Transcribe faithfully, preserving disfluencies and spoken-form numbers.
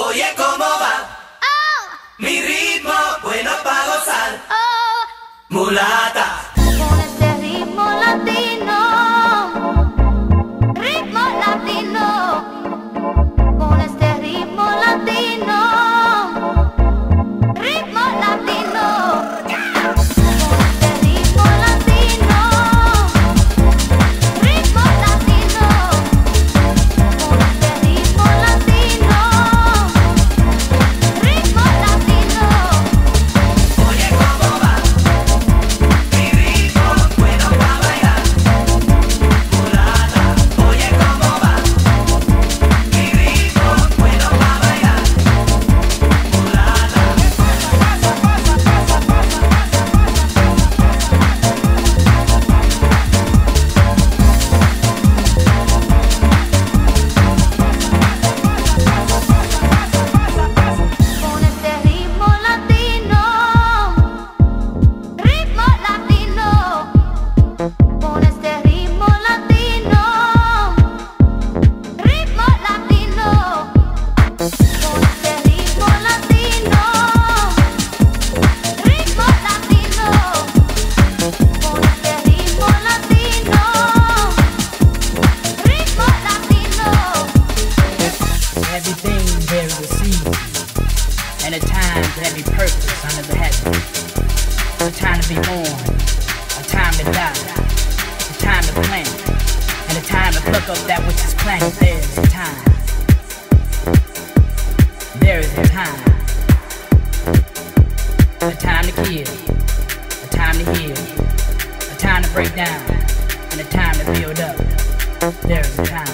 Oye, ¿cómo va? Oh, Mi ritmo bueno para gozar. oh, Mulata. con este ritmo latino, ritmo latino, con este ritmo latino, ritmo latino, con este ritmo latino, ritmo latino, con este ritmo latino, ritmo latino. Oye, ¿cómo va? Mi ritmo bueno para bailar. Mulata. Oye, ¿cómo va? Mi ritmo bueno para bailar. Mulata. Con este ritmo latino, ritmo latino, con este ritmo latino, ritmo latino, con este ritmo latino, ritmo latino, con este ritmo latino, ritmo latino. Everything there is a season, and a time for every purpose under the heaven. A time to be born, a time to die, a time to plant, and a time to pluck up that which is planted. There is a time. There is a time. A time to kill, a time to heal, a time to break down, and a time to build up. There is a time.